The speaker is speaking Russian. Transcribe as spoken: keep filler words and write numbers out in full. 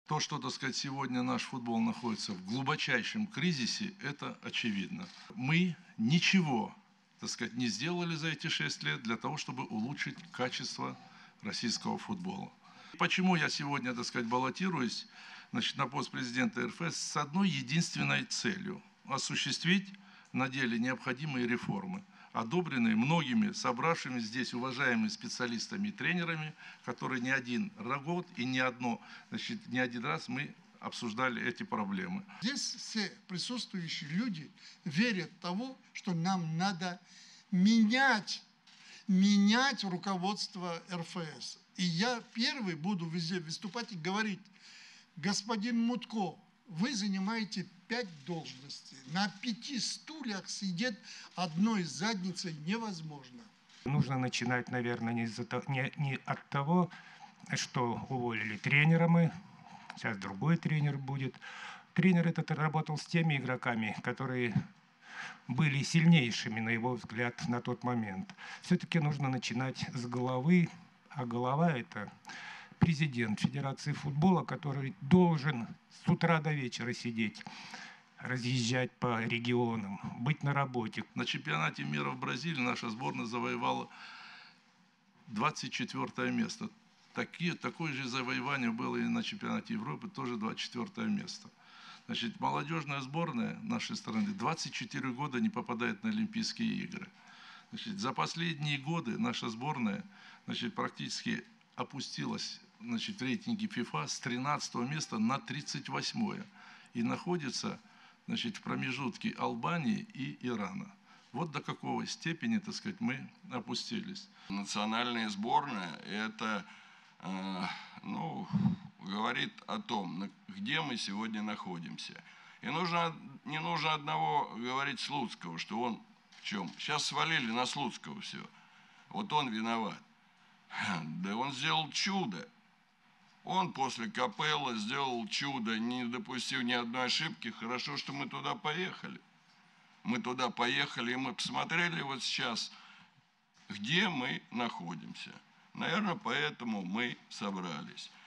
То, что, так сказать, сегодня наш футбол находится в глубочайшем кризисе, это очевидно. Мы ничего, так сказать, не сделали за эти шесть лет для того, чтобы улучшить качество российского футбола. Почему я сегодня, так сказать, баллотируюсь, значит, на пост президента эр эф с одной единственной целью – осуществить на деле необходимые реформы, одобренные многими собравшими здесь уважаемыми специалистами и тренерами, которые не один год и не, одно, значит, не один раз мы обсуждали эти проблемы. Здесь все присутствующие люди верят в того, что нам надо менять, менять руководство эр эф эс. И я первый буду везде выступать и говорить: господин Мутко, вы занимаете пять должностей. На пяти стульях сидеть одной задницей невозможно. Нужно начинать, наверное, не, из-за того, не, не от того, что уволили тренера мы. Сейчас другой тренер будет. Тренер этот работал с теми игроками, которые были сильнейшими, на его взгляд, на тот момент. Все-таки нужно начинать с головы, а голова – это президент Федерации футбола, который должен с утра до вечера сидеть, разъезжать по регионам, быть на работе. На чемпионате мира в Бразилии наша сборная завоевала двадцать четвёртое место. Такие, такое же завоевание было и на чемпионате Европы, тоже двадцать четвёртое место. Значит, молодежная сборная нашей страны двадцать четыре года не попадает на Олимпийские игры. Значит, за последние годы наша сборная, значит, практически опустилась, значит, в рейтинге ФИФА с тринадцатого места на тридцать восьмое и находится, значит, в промежутке Албании и Ирана. Вот до какой степени, так сказать, мы опустились. Национальная сборная – это, э, ну, говорит о том, где мы сегодня находимся. И нужно, не нужно одного говорить Слуцкого, что он в чем? Сейчас свалили на Слуцкого все. Вот он виноват. Да он сделал чудо. Он после Капеллы сделал чудо, не допустив ни одной ошибки. Хорошо, что мы туда поехали. Мы туда поехали, и мы посмотрели вот сейчас, где мы находимся. Наверное, поэтому мы собрались.